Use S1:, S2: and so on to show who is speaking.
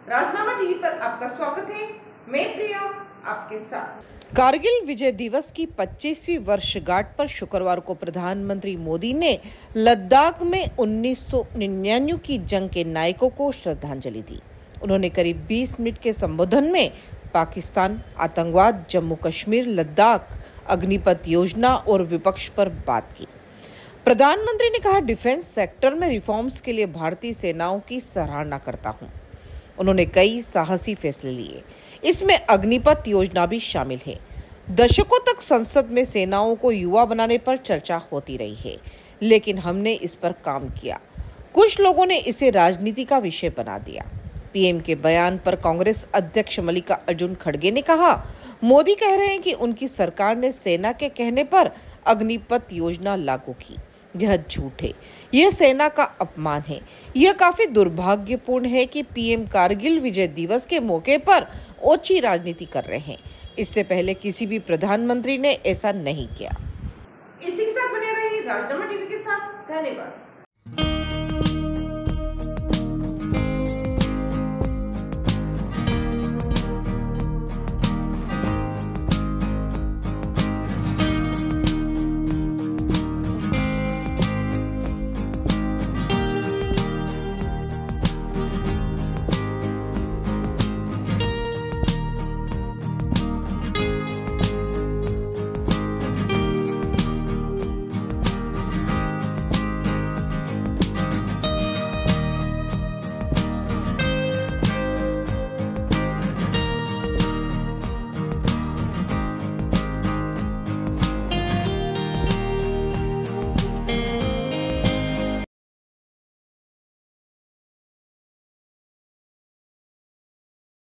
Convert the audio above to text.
S1: राजनामा TV पर आपका स्वागत है। मैं प्रिया आपके साथ।
S2: कारगिल विजय दिवस की 25वीं वर्षगांठ पर शुक्रवार को प्रधानमंत्री मोदी ने लद्दाख में 1999 की जंग के नायकों को श्रद्धांजलि दी। उन्होंने करीब 20 मिनट के संबोधन में पाकिस्तान, आतंकवाद, जम्मू कश्मीर, लद्दाख, अग्निपथ योजना और विपक्ष पर बात की। प्रधानमंत्री ने कहा, डिफेंस सेक्टर में रिफॉर्म्स के लिए भारतीय सेनाओं की सराहना करता हूं। उन्होंने कई साहसी फैसले लिए, इसमें अग्निपथ योजना भी शामिल है। दशकों तक संसद में सेनाओं को युवा बनाने पर चर्चा होती रही है, लेकिन हमने इस पर काम किया। कुछ लोगों ने इसे राजनीति का विषय बना दिया। पीएम के बयान पर कांग्रेस अध्यक्ष मल्लिकार्जुन खड़गे ने कहा, मोदी कह रहे हैं कि उनकी सरकार ने सेना के कहने पर अग्निपथ योजना लागू की। यह झूठ है, यह सेना का अपमान है। यह काफी दुर्भाग्यपूर्ण है कि पीएम कारगिल विजय दिवस के मौके पर ओछी राजनीति कर रहे हैं। इससे पहले किसी भी प्रधानमंत्री ने ऐसा नहीं किया।
S1: इसी के साथ बने रहिए राजनामा टीवी के साथ। धन्यवाद।